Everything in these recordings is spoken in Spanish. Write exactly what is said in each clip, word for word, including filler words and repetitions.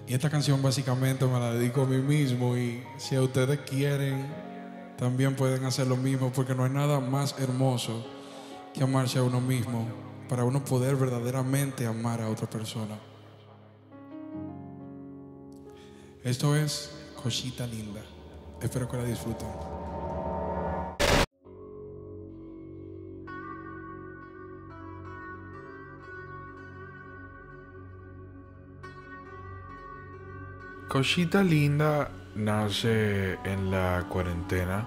Y esta canción básicamente me la dedico a mí mismo, y si a ustedes quieren, también pueden hacer lo mismo, porque no hay nada más hermoso que amarse a uno mismo para uno poder verdaderamente amar a otra persona. Esto es Cosita Linda. Espero que la disfruten. Cosita Linda nace en la cuarentena.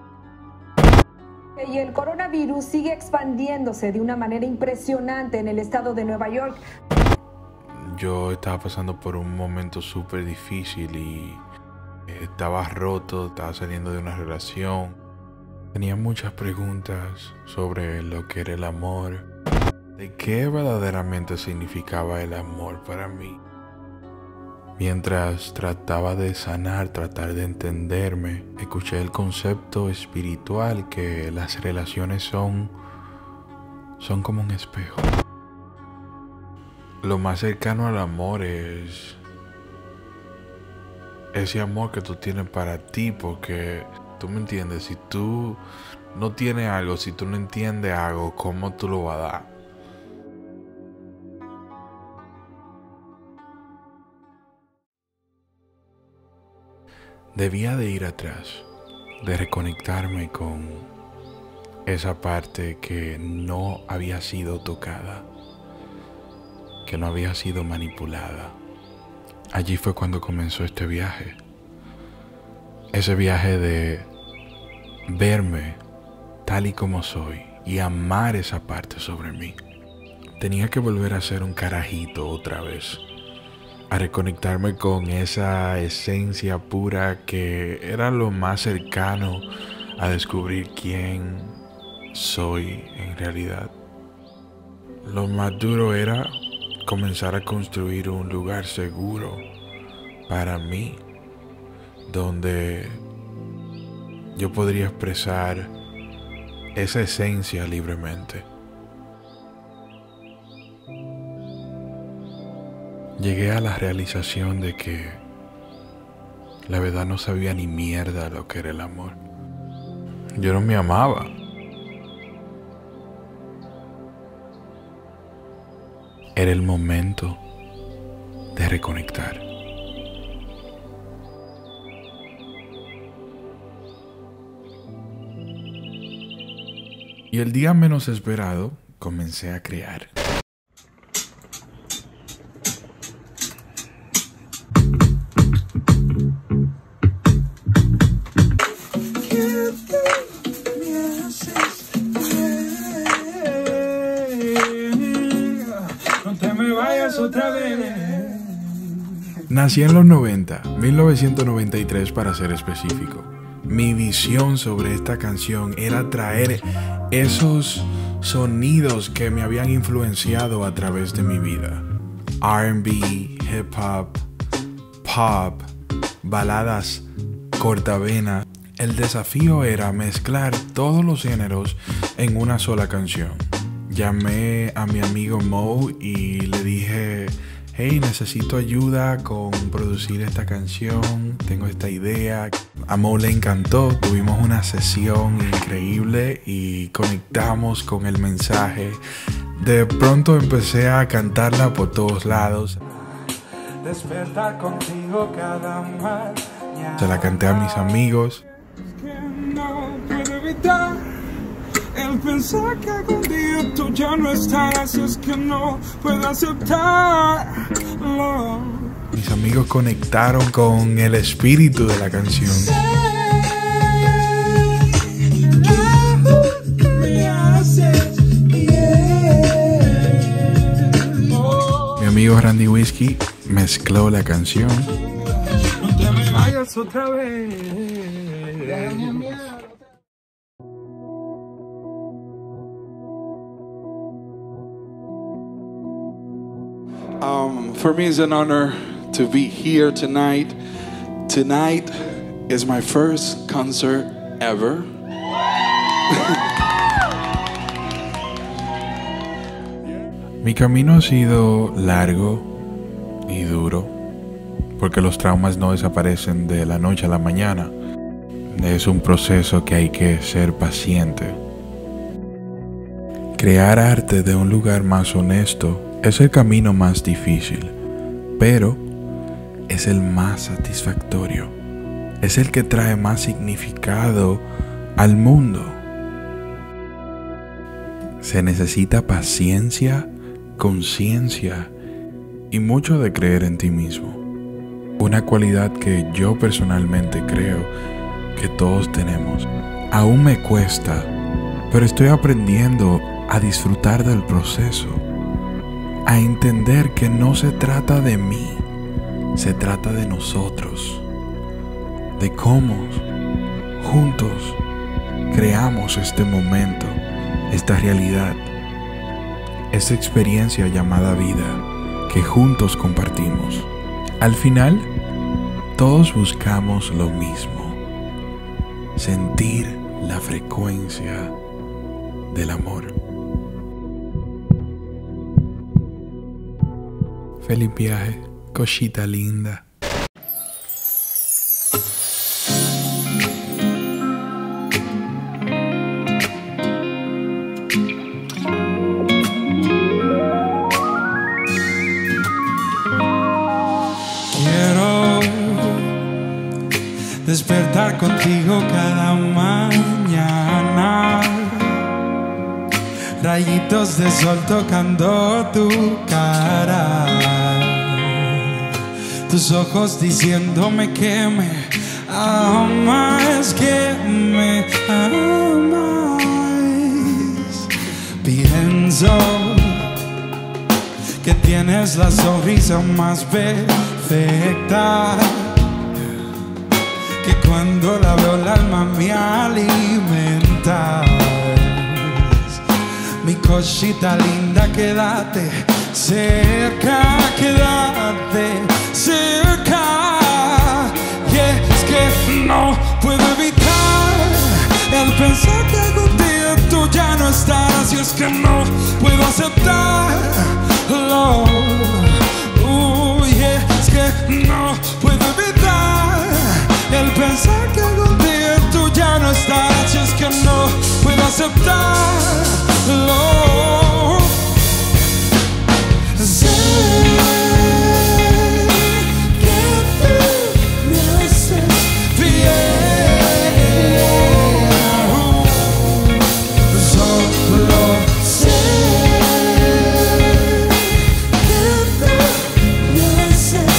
Y el coronavirus sigue expandiéndose de una manera impresionante en el estado de Nueva York. Yo estaba pasando por un momento súper difícil y estaba roto, estaba saliendo de una relación. Tenía muchas preguntas sobre lo que era el amor, de qué verdaderamente significaba el amor para mí. Mientras trataba de sanar, tratar de entenderme, escuché el concepto espiritual que las relaciones son, son como un espejo. Lo más cercano al amor es ese amor que tú tienes para ti, porque tú me entiendes, si tú no tienes algo, si tú no entiendes algo, ¿cómo tú lo vas a dar? Debía de ir atrás, de reconectarme con esa parte que no había sido tocada, que no había sido manipulada. Allí fue cuando comenzó este viaje. Ese viaje de verme tal y como soy y amar esa parte sobre mí. Tenía que volver a ser un carajito otra vez, a reconectarme con esa esencia pura que era lo más cercano a descubrir quién soy en realidad. Lo más duro era comenzar a construir un lugar seguro para mí, donde yo podría expresar esa esencia libremente. Llegué a la realización de que la verdad no sabía ni mierda lo que era el amor. Yo no me amaba. Era el momento de reconectar. Y el día menos esperado, comencé a crear. Nací en los noventa, mil novecientos noventa y tres para ser específico. Mi visión sobre esta canción era traer esos sonidos que me habían influenciado a través de mi vida. R and B, hip hop, pop, baladas cortavenas. El desafío era mezclar todos los géneros en una sola canción. Llamé a mi amigo Mo y le dije: hey, necesito ayuda con producir esta canción, tengo esta idea. A Mo le encantó, tuvimos una sesión increíble y conectamos con el mensaje. De pronto empecé a cantarla por todos lados. Despertar contigo cada mañana. Se la canté a mis amigos. Es que no puedo evitar el pensar que algún día tú ya no estarás, es que no puedo aceptarlo. Mis amigos conectaron con el espíritu de la canción. Mi amigo Randy Whiskey mezcló la canción. No te me vayas otra vez. Um, for me, it's an honor to be here tonight. Tonight is my first concert ever. Mi camino ha sido largo y duro, porque los traumas no desaparecen de la noche a la mañana. Es un proceso que hay que ser paciente. Crear arte de un lugar más honesto es el camino más difícil, pero es el más satisfactorio. Es el que trae más significado al mundo. Se necesita paciencia, conciencia y mucho de creer en ti mismo. Una cualidad que yo personalmente creo que todos tenemos. Aún me cuesta, pero estoy aprendiendo a disfrutar del proceso, a entender que no se trata de mí, se trata de nosotros, de cómo juntos creamos este momento, esta realidad, esta experiencia llamada vida que juntos compartimos. Al final, todos buscamos lo mismo: sentir la frecuencia del amor. Feliz viaje, cosita linda. Quiero despertar contigo cada mañana, rayitos de sol tocando tu cara, tus ojos diciéndome que me amas, que me amas. Pienso que tienes la sonrisa más perfecta, que cuando la veo el alma me alimenta. Mi cosita linda, quédate cerca, quédate cerca. Y es que no puedo evitar el pensar que algún día tú ya no estarás. Y es que no puedo aceptarlo. Uy, es que no puedo evitar el pensar que algún día tú ya no estarás. Y es que no puedo aceptarlo. Sé que tú me haces fiel. Solo sé que tú me haces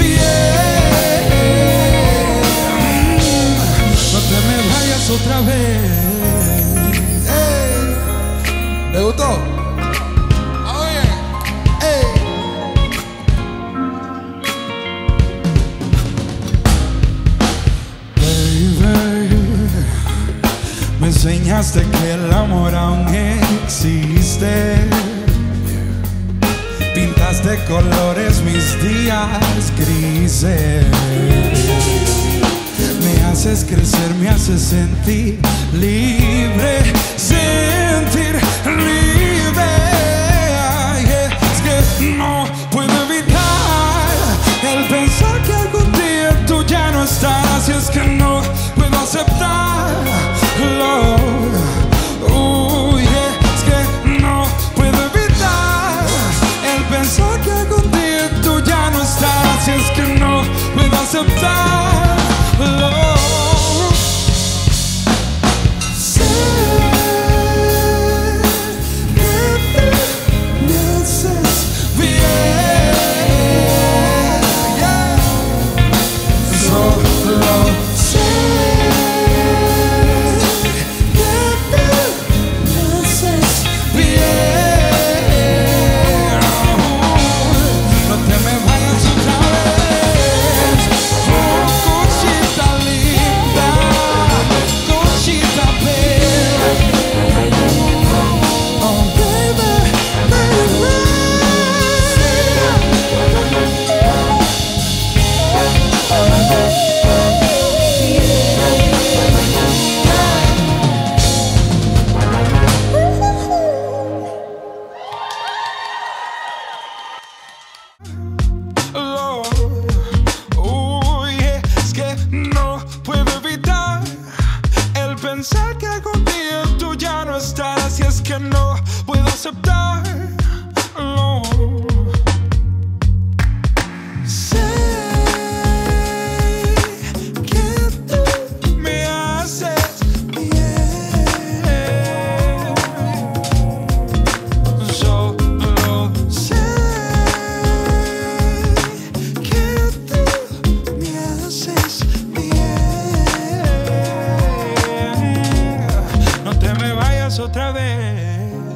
fiel. No te me vayas otra vez. ¿Le gustó? Oye, hey. Baby, me enseñaste que el amor aún existe. Pintaste colores mis días grises. Me haces crecer, me haces sentir libre, sentir libre. Ay, es que no puedo evitar el pensar que algún día tú ya no estás. Y es que no puedo aceptarlo. Uy, es que no puedo evitar el pensar que algún día tú ya no estás. Y es que no puedo aceptarlo. No te me vayas otra vez. que no puedo aceptarlo. Sé que tú me haces bien. Solo sé que tú me haces bien. No te me vayas otra vez.